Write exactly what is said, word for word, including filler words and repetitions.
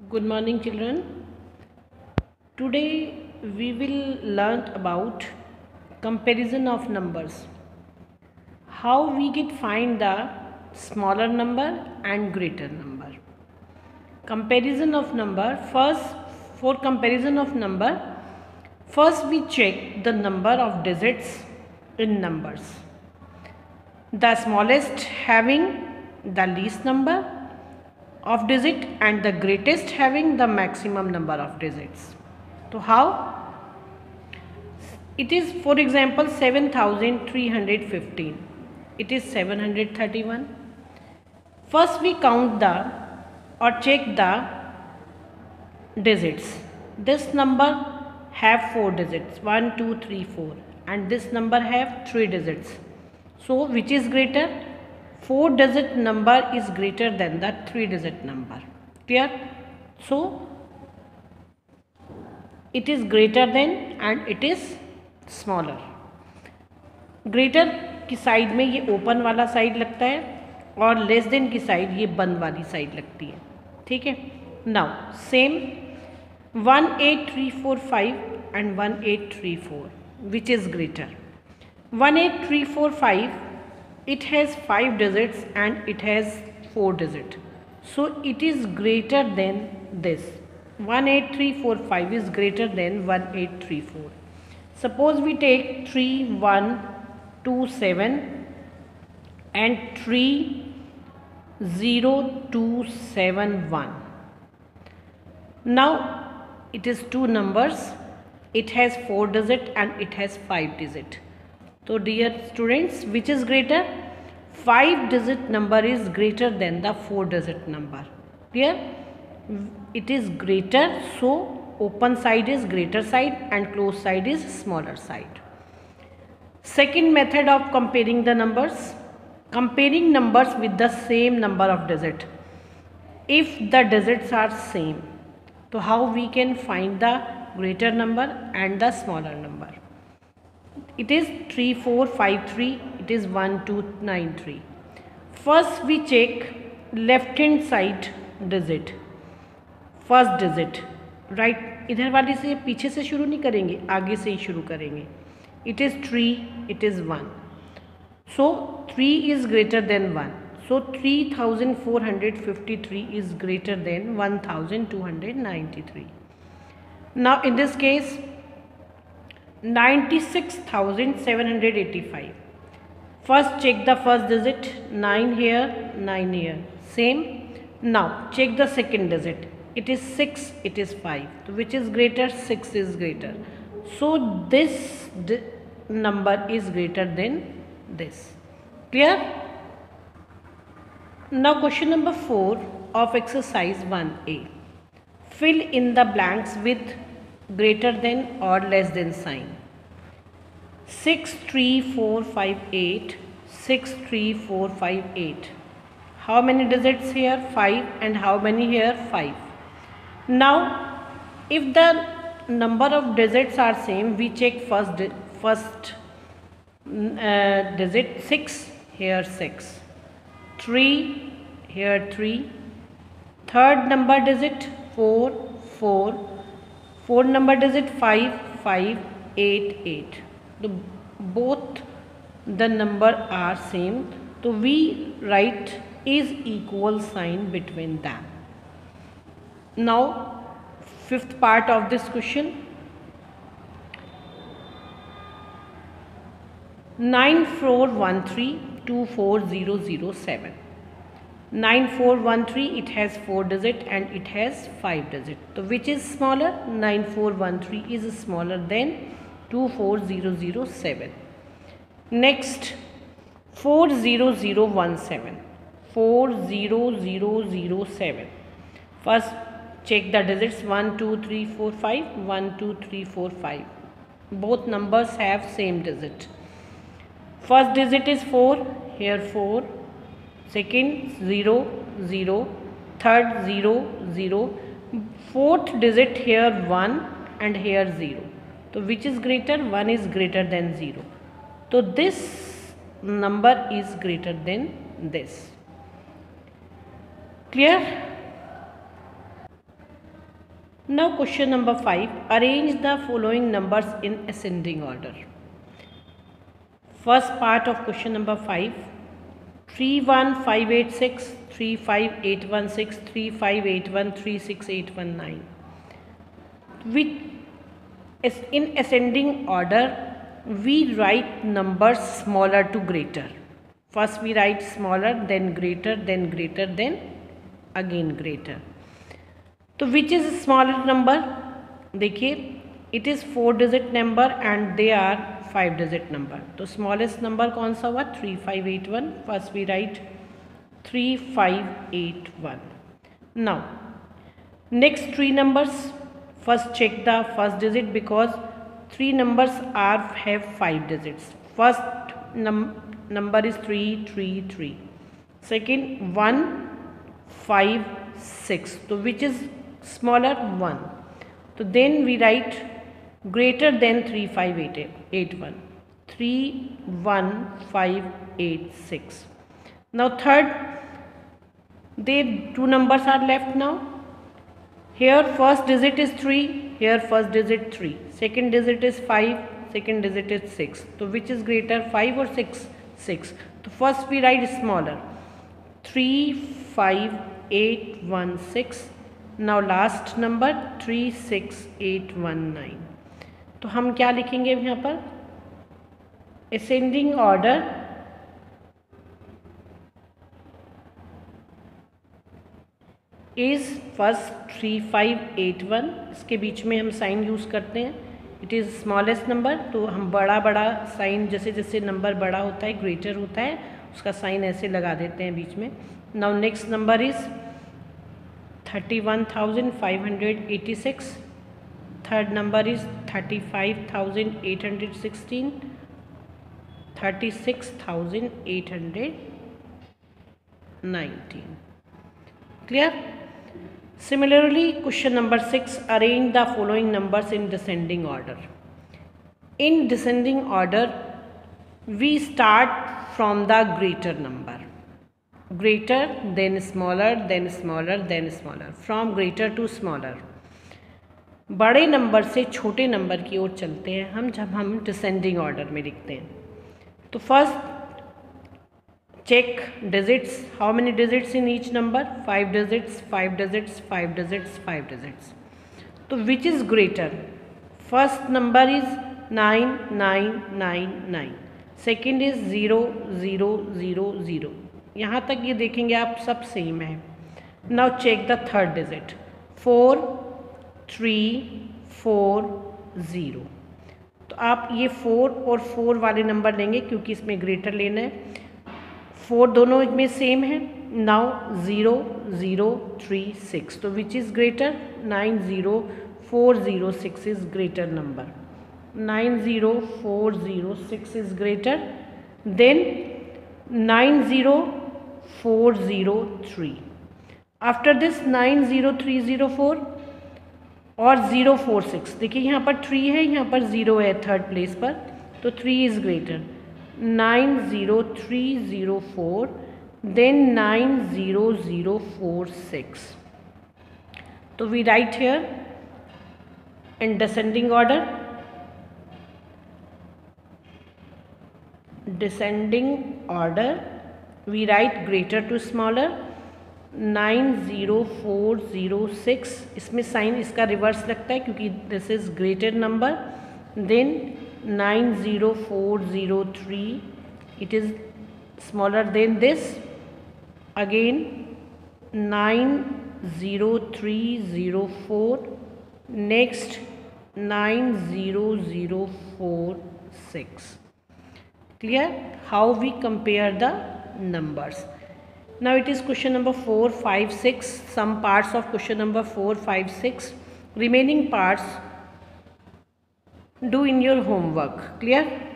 Good morning, children. Today we will learn about comparison of numbers. How we get find the smaller number and greater number. Comparison of number. First, for comparison of number, first we check the number of digits in numbers. The smallest having the least number of digit and the greatest having the maximum number of digits. So how? It is, for example, seven thousand three hundred fifteen. It is seven hundred thirty-one. First we count the or check the digits. This number have four digits, one, two, three, four, and this number have three digits. So which is greater? four digit number is greater than the three digit number. Clear? So it is greater than and it is smaller. Greater की side में ये open वाला side लगता है और less than की side ये बंद वाली साइड लगती है. ठीक है. Now same one eight three four five and one eight three four, which is greater? one eight three four five, it has five digits and it has four digits, so it is greater than this. one eight three four five is greater than one eight three four. Suppose we take three one two seven and three zero two seven one. Now it is two numbers, it has four digit and it has five digit. So dear students, which is greater? five digit number is greater than the four digit number. Clear? It is greater, so open side is greater side and closed side is smaller side. Second method of comparing the numbers. Comparing numbers with the same number of digit. If the digits are same, so how we can find the greater number and the smaller number? It is three four five three, it is one two nine three. First we check left hand side digit, first digit, right? इधर वाली से पीछे से शुरू नहीं करेंगे, आगे से ही शुरू करेंगे. It is three, it is one. So three is greater than one. So three thousand four hundred fifty-three is greater than one thousand two hundred ninety-three. Now in this case, ninety-six thousand seven hundred eighty-five. First check the first digit, nine here, nine here, same. Now check the second digit, it is six, it is five. So which is greater? six is greater. So this number is greater than this. Clear? Now question number four of exercise one A. Fill in the blanks with greater than or less than sign. six three four five eight, six three four five eight. How many digits here? five. And how many here? five. Now if the number of digits are same, we check first di first uh, digit, six, here six, three, here three, third number digit four, four, fourth number digit five, five, eight, eight. The, both the number are same, so we write is equal sign between them. Now fifth part of this question. nine four one three two four zero zero seven. nine four one three, it has four digit and it has five digit. So which is smaller? nine four one three is smaller than two four zero zero seven. Next, four zero zero one seven. four zero zero zero seven. First check the digits, one two three four five, one two three four five. Both numbers have same digit. First digit is four, here four, second zero, zero, third zero, zero, fourth digit here one and here zero. So which is greater? one is greater than zero. So this number is greater than this. Clear? Now question number five. Arrange the following numbers in ascending order. First part of question number five. three one five eight six, three five eight one six, three five eight one, three six eight one nine. With is in ascending order, we write numbers smaller to greater. First we write smaller, then greater, then greater, then again greater. तो which is smaller number? देखिए, it is four digit number and they are five digit number. तो smallest number कौन सा हुआ? Three five eight one. First we write three five eight one. Now next three numbers, first check the first digit because three numbers are have five digits. First number is three three three. Second one five six. तो which is smaller? one. So then we write greater than three five eight eight one. three one five eight six. Now third, they two numbers are left now. Here first digit is three, here first digit three, second digit is five, second digit is six. So which is greater, five or six? six. So first we write smaller, three five eight one six. Now last number three six eight one nine. तो हम क्या लिखेंगे यहाँ पर? Ascending order is first three five eight one. इसके बीच में हम साइन यूज़ करते हैं. इट इज़ स्मॉलेस्ट नंबर, तो हम बड़ा बड़ा साइन, जैसे जैसे नंबर बड़ा होता है ग्रेटर होता है, उसका साइन ऐसे लगा देते हैं बीच में. Now next number is thirty one thousand five hundred eighty six. Third number is thirty five thousand eight hundred sixteen. Thirty six thousand eight hundred nineteen. Clear? Similarly question number six. Arrange the following numbers in descending order. In descending order we start from the greater number. greater then smaller then smaller then smaller, from greater to smaller. बड़े number से छोटे number की ओर चलते हैं हम जब हम descending order में लिखते हैं. तो first check digits. How many digits in each number? Five digits, five digits, five digits, five digits. तो which is greater? First number is nine nine nine nine. Second is zero zero zero zero. यहाँ तक ये देखेंगे आप सब same है. Now check the third digit. Four three four zero. तो आप ये फोर और फोर वाले नंबर लेंगे क्योंकि इसमें ग्रेटर लेना है. फोर दोनों में सेम है. Now zero zero three six. तो which is greater? Nine zero four zero six is greater number. Nine zero four zero six is greater than nine zero four zero three. After this nine zero three zero four और zero four six. देखिए यहाँ पर three है, यहाँ पर zero है third place पर, तो three is greater. Nine zero three zero four than nine zero zero four six. तो we write here in descending order. Descending order we write greater to smaller. Nine zero four zero six. इसमें sign इसका reverse लगता है क्योंकि this is greater number. Then nine zero four zero three, it is smaller than this. Again nine zero three zero four. Next nine zero zero four six. Clear? How we compare the numbers. Now it is question number four, five, six. Some parts of question number four, five, six. Remaining parts do in your homework. Clear?